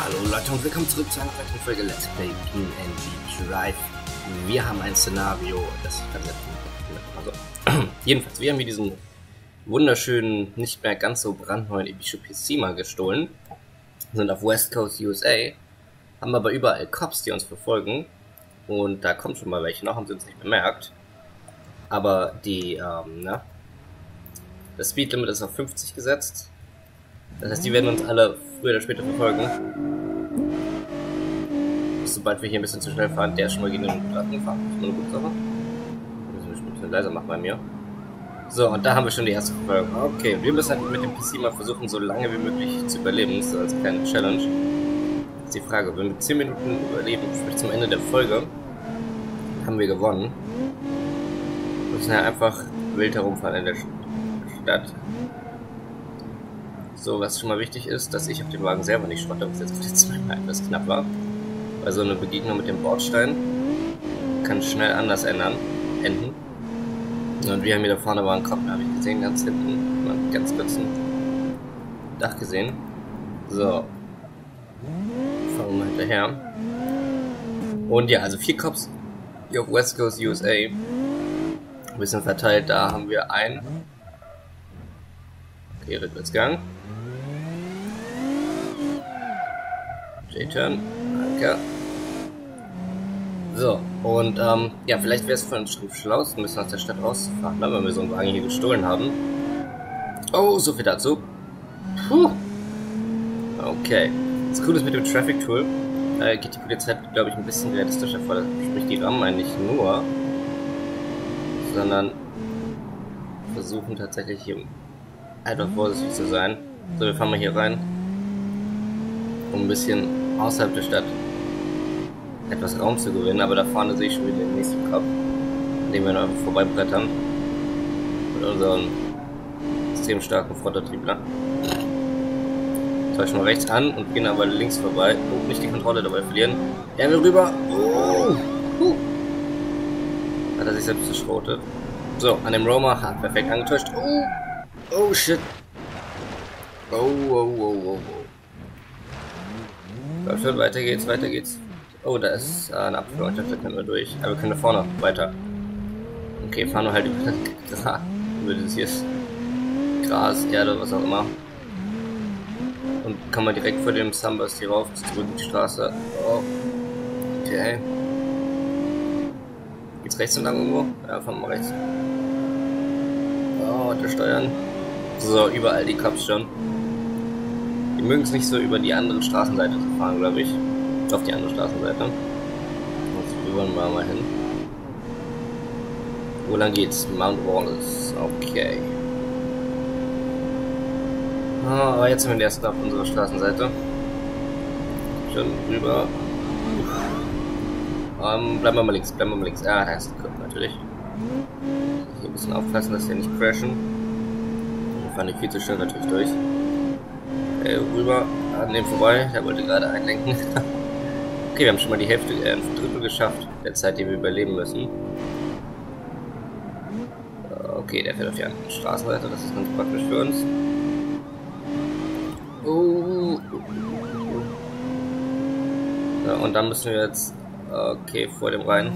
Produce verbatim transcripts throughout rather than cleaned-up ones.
Hallo Leute und willkommen zurück zu einer weiteren Folge Let's Play P N G Drive. Wir haben ein Szenario, das ich gerade also, jedenfalls, wir haben hier diesen wunderschönen, nicht mehr ganz so brandneuen Ibisu P C mal gestohlen, sind auf West Coast U S A, haben aber überall Cops, die uns verfolgen und da kommt schon mal welche, noch haben sie uns nicht bemerkt, aber die, ähm, na, das Speedlimit ist auf fünfzig gesetzt. Das heißt, die werden uns alle früher oder später verfolgen. Sobald wir hier ein bisschen zu schnell fahren, der ist schon mal gegen den Drachen gefahren. Das ist mal eine gute Sache. Müssen wir ein bisschen leiser machen bei mir. So, und da haben wir schon die erste Verfolgung. Okay, wir müssen halt mit dem P C mal versuchen, so lange wie möglich zu überleben. So als kleine Challenge. Das ist die Frage. Wenn wir zehn Minuten überleben, sprich zum Ende der Folge, haben wir gewonnen. Wir müssen ja einfach wild herumfahren in der Stadt. So, was schon mal wichtig ist, dass ich auf dem Wagen selber nicht schrotte, was jetzt zweimal etwas knapp war. Weil so eine Begegnung mit dem Bordstein kann schnell anders ändern, enden. Und wir haben hier da vorne war ein Kopf, da habe ich gesehen, ganz hinten, mal ganz kurz ein Dach gesehen. So. Fahren wir mal hinterher. Und ja, also vier Cops hier auf West Coast U S A. Ein bisschen verteilt, da haben wir einen. Okay, Rückwärtsgang. J-Turn, danke. So, und ähm, ja, vielleicht wäre es von uns schlau, ein bisschen aus der Stadt rauszufahren, ne, wenn wir so einen Wagen hier gestohlen haben. Oh, so viel dazu. Puh. Okay. Das Coole ist mit dem Traffic Tool, äh, geht die Polizei, glaube ich, ein bisschen realistischer vor. Sprich, die rammen eigentlich nur, sondern versuchen tatsächlich hier einfach vorsichtig zu sein. So, wir fahren mal hier rein, um ein bisschen außerhalb der Stadt etwas Raum zu gewinnen, aber da vorne sehe ich schon wieder den nächsten Kopf, an dem wir noch einfach vorbeibrettern mit unserem extrem starken Frontantriebler. Täuschen wir rechts an und gehen aber links vorbei und nicht die Kontrolle dabei verlieren. Er will rüber. Oh. Huh. Hat er sich selbst geschrotet. So, an dem Roma hat perfekt angetäuscht. Oh. Oh shit. Oh, oh, oh, oh, oh. Läuft schon, weiter geht's, weiter geht's. Oh, da ist äh, eine Abführung, da können wir durch. Aber wir können da vorne weiter. Okay, fahren wir halt über das Gras, über dieses Gras, Erde, was auch immer. Und kann man direkt vor dem Sunburst hier rauf, zurück in die Straße. Oh. Okay. Geht's rechts entlang irgendwo? Ja, fahren wir rechts. Oh, der Steuern. So, überall die Cops schon. Die mögen es nicht so über die andere Straßenseite zu fahren, glaube ich. Auf die andere Straßenseite. Also, wir wollen mal, mal hin. Wo lang geht's? Mount Wallace. Okay. Oh, aber jetzt sind wir erst auf unserer Straßenseite. Schon rüber. Um, bleiben wir mal links, bleiben wir mal links. Ah, da ist ein Kopf natürlich. Hier ein bisschen aufpassen, dass wir nicht crashen. Wir fahren nicht viel zu schnell natürlich durch. Okay, rüber, an dem vorbei, der wollte gerade einlenken. Okay, wir haben schon mal die Hälfte, äh, ein Drittel geschafft der Zeit, die wir überleben müssen. Okay, der fährt auf die andere Straßenseite, das ist ganz praktisch für uns. Oh. Ja, und dann müssen wir jetzt, okay, vor dem rein.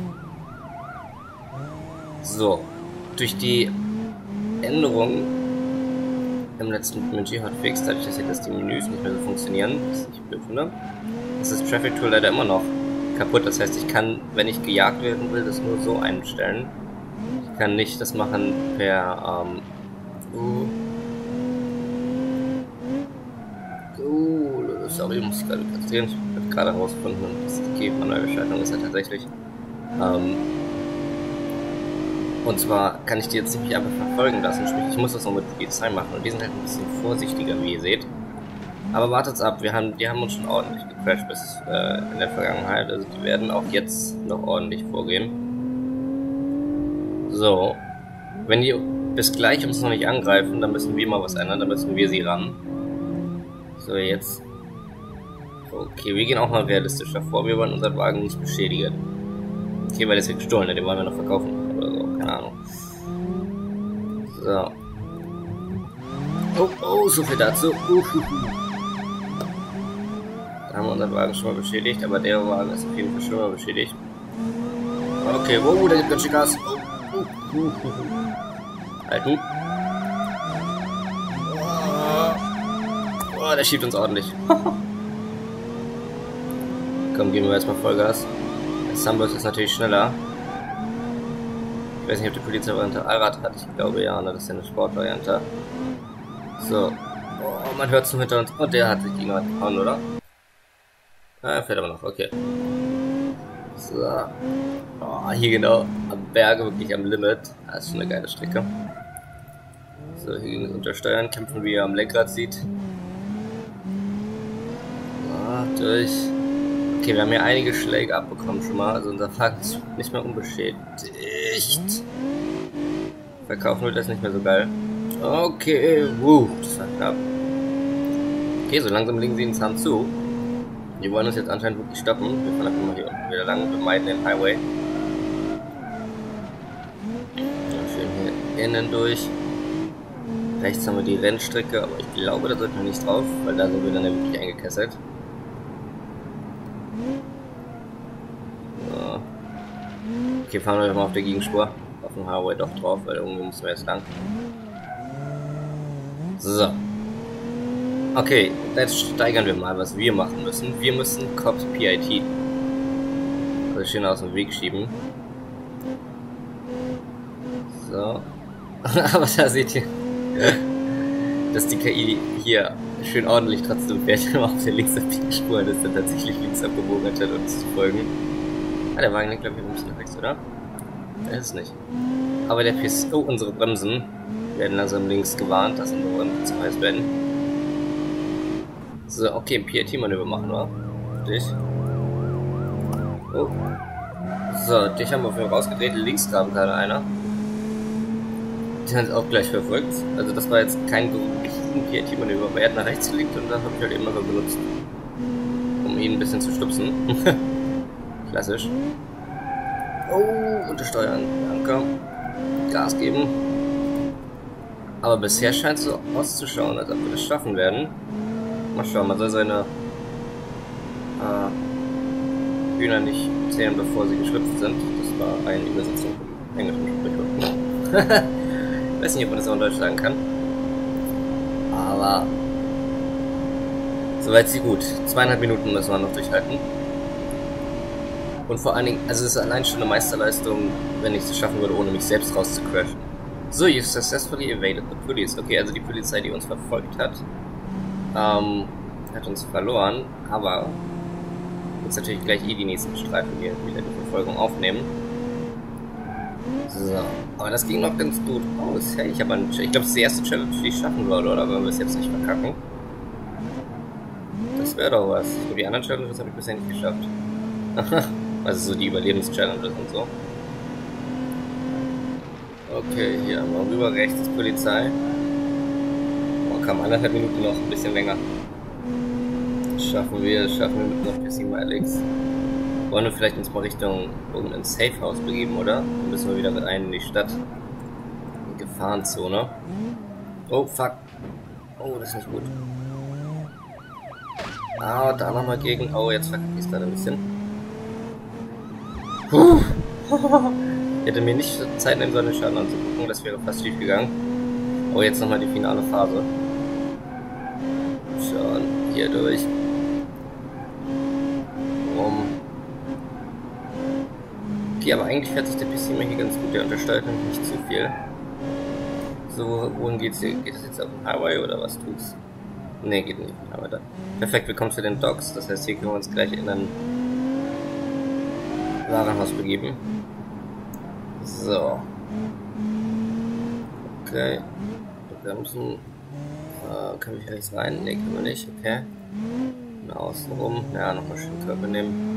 So, durch die Änderung im letzten P N G-Hotfix, dadurch, dass hier dass die Menüs nicht mehr so funktionieren, das ist nicht blöd, ne? Ist das Traffic Tool leider immer noch kaputt. Das heißt, ich kann, wenn ich gejagt werden will, das nur so einstellen. Ich kann nicht das machen per, ähm, uh, uh, sorry, muss ich gerade konzentrieren. Ich habe gerade herausgefunden, dass die manuelle Schaltung ist ja tatsächlich. Ähm, Und zwar kann ich die jetzt nicht einfach verfolgen lassen, sprich ich muss das noch mit Polizei machen und die sind halt ein bisschen vorsichtiger, wie ihr seht. Aber wartet's ab, wir haben, die haben uns schon ordentlich gecrashed bis äh, in der Vergangenheit, also die werden auch jetzt noch ordentlich vorgehen. So, wenn die bis gleich uns noch nicht angreifen, dann müssen wir mal was ändern, dann müssen wir sie ran. So, jetzt. Okay, wir gehen auch mal realistischer vor, wir wollen unseren Wagen nicht beschädigen. Okay, weil der ist ja gestohlen, den wollen wir noch verkaufen. Oder so, keine Ahnung. So. Oh, oh, so viel dazu. Uh, uh, uh. Da haben wir unseren Wagen schon mal beschädigt, aber der Wagen ist auf jeden Fall schon mal beschädigt. Okay, wow, da gibt ganz schön Gas. Oh, uh, uh, uh. Halten. Oh, der schiebt uns ordentlich. Komm, geben wir jetzt mal Vollgas. Der Sunburst ist natürlich schneller. Ich weiß nicht, ob die Polizei-Variante Allrad hat. Ich glaube ja, ne? Das ist ja eine Sportvariante. So. Oh, man hört es nur hinter uns. Oh, der hat sich gegen was gehauen, oder? Ah, er fährt aber noch. Okay. So. Oh, hier genau. Am Berge, wirklich am Limit. Das ist schon eine geile Strecke. So, hier gegen das Untersteuern. Kämpfen, wie ihr am Lenkrad sieht. So, durch. Okay, wir haben hier einige Schläge abbekommen schon mal. Also unser Fahrrad ist nicht mehr unbeschädigt. Verkaufen wird das nicht mehr so geil. Okay, wuh, das war knapp. Okay, so langsam legen sie den Zahn zu. Die wollen uns jetzt anscheinend wirklich stoppen. Wir fahren einfach mal hier unten wieder lang. Wir meiden den Highway. Ja, schön hier innen durch. Rechts haben wir die Rennstrecke, aber ich glaube, da sollten wir nicht drauf, weil da sind wir dann ja wirklich eingekesselt. So. Okay, fahren wir mal auf der Gegenspur. Auf dem Highway doch drauf, weil irgendwie müssen wir jetzt lang. So. Okay, jetzt steigern wir mal, was wir machen müssen. Wir müssen Cops P I T also schön aus dem Weg schieben. So. Aber da seht ihr, dass die K I hier schön ordentlich trotzdem fährt, auf der linksabbiegen Spur, dass er tatsächlich links abgebogen hat, uns zu folgen. Ah, der Wagen liegt, glaube ich, ein bisschen rechts, oder? Der ist nicht. Aber der P S... Oh, unsere Bremsen werden langsam links gewarnt, dass unsere Bremsen zu heiß werden. So, okay, ein P I T-Manöver machen wir. Dich. Oh. So, dich haben wir auf jeden Fall rausgedreht. Links kam gerade einer. Die haben uns auch gleich verfolgt. Also das war jetzt kein richtigen P I T-Manöver, aber er hat nach rechts gelegt und das habe ich halt eben mal benutzt. Um ihn ein bisschen zu stupsen. Klassisch. Oh, untersteuern. Danke. Gas geben. Aber bisher scheint es so auszuschauen, als ob wir das schaffen werden. Mal schauen, man soll seine äh, Hühner nicht zählen, bevor sie geschlüpft sind. Das war eine Übersetzung vom englischen Sprichwort. Ich weiß nicht, ob man das auch in Deutsch sagen kann. Aber soweit sie gut. Zweieinhalb Minuten müssen wir noch durchhalten. Und vor allen Dingen, also es ist allein schon eine Meisterleistung, wenn ich es schaffen würde, ohne mich selbst rauszcrashen. So, you successfully evaded the police. Okay, also die Polizei, die uns verfolgt hat, ähm, hat uns verloren, aber jetzt natürlich gleich eh die nächsten Streifen, die wieder die Verfolgung aufnehmen. So, aber das ging noch ganz gut aus. Hey, ich habe ich glaube, das ist die erste Challenge, die ich schaffen würde, oder wenn wir es jetzt nicht verkacken. Das wäre doch was. Für die anderen Challenges habe ich bisher nicht geschafft. Also so die Überlebenschallenges und so. Okay, hier haben wir rüber rechts Polizei. Oh, kam anderthalb Minuten noch, ein bisschen länger. Das schaffen wir, das schaffen wir mit noch ein bisschen mal Alex. Wollen wir vielleicht uns mal Richtung irgendein Safe House begeben, oder? Dann müssen wir wieder mit ein in die Stadt. Die Gefahrenzone. Oh, fuck. Oh, das ist nicht gut. Ah, da nochmal gegen. Oh, jetzt verkacke ich es gerade ein bisschen. Puh. Ich hätte mir nicht Zeit nehmen sollen, den Schaden anzugucken, das wäre fast schief gegangen. Oh, jetzt nochmal die finale Phase. Schauen, hier durch. Rum. Okay, aber eigentlich fährt sich der P C immer hier ganz gut, der untersteuert nämlich nicht zu viel. So, wohin geht's hier? Geht es jetzt auf den Highway oder was tut's? Ne, geht nicht auf den Highway da. Perfekt, wir kommen zu den Docks, das heißt, hier können wir uns gleich in ein Warenhaus begeben. So. Okay. Bremsen. Äh, können wir hier rechts rein? Ne, können wir nicht. Okay. Und außen rum. Ja, nochmal schön Körper nehmen.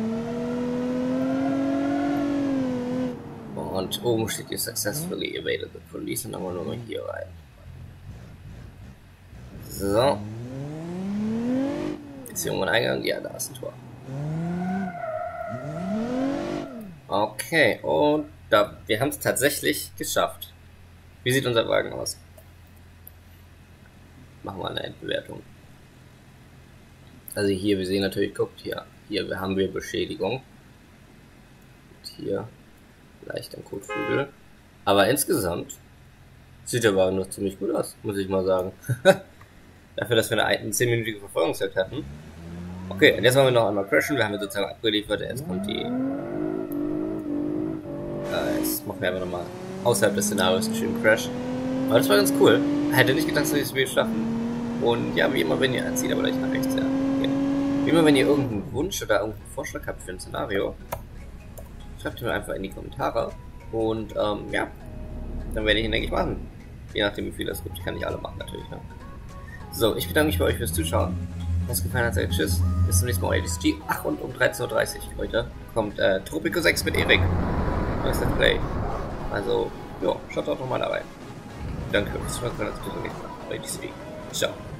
Und oben steht hier successfully evaded the police und dann wollen wir nur mal hier rein. So. Ist hier irgendwo ein Eingang? Ja, da ist ein Tor. Okay, und da, wir haben es tatsächlich geschafft. Wie sieht unser Wagen aus? Machen wir eine Endbewertung. Also hier, wir sehen natürlich, guckt hier, hier haben wir Beschädigung. Und hier leicht am Kotflügel. Aber insgesamt sieht der Wagen noch ziemlich gut aus, muss ich mal sagen. Dafür, dass wir eine zehnminütige Verfolgungszeit hatten. Okay, und jetzt wollen wir noch einmal crashen. Wir haben jetzt sozusagen abgeliefert. Jetzt kommt die... Äh, jetzt machen wir einfach nochmal außerhalb des Szenarios einen schönen Crash. Aber das war ganz cool. Hätte nicht gedacht, dass wir das Spiel schaffen. Und ja, wie immer, wenn ihr... Zieht aber gleich nach rechts, ja. Okay. Wie immer, wenn ihr irgendeinen Wunsch oder irgendeinen Vorschlag habt für ein Szenario, schreibt mir einfach in die Kommentare. Und ähm, ja, dann werde ich ihn, denke ich, machen. Je nachdem, wie viel es gibt. Ich kann nicht alle machen, natürlich. Ne? So, ich bedanke mich bei euch fürs Zuschauen. Wenn es gefallen hat, sagt tschüss. Bis zum nächsten Mal, euer D S G. Ach, und um dreizehn Uhr dreißig heute kommt äh, Tropico sechs mit Erik. Neues Let's Play. Also, ja, schaut auch nochmal dabei. Danke fürs Zuschauen. Bis zum nächsten Mal, euer D S G. Ciao.